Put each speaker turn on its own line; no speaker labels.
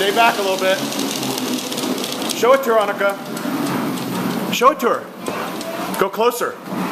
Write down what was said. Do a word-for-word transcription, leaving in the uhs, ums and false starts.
Stay back a little bit. Show it to her, Annika. Show it to her. Go closer.